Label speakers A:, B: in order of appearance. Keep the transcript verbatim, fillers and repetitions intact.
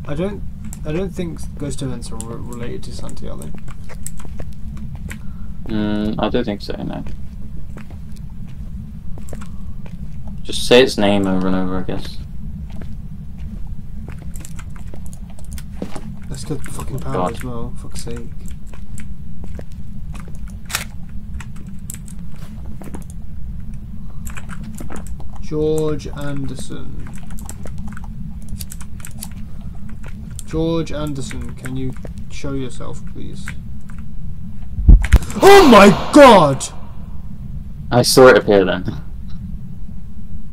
A: I don't. I don't think ghost events are re related to Santi, are they?
B: Mm, I don't think so. No. Just say its name over and over, I guess.
A: Let's kill the fucking power
B: God.
A: as well. For fuck's sake. George Anderson. George Anderson, can you show yourself, please? Oh my god!
B: I saw it appear then.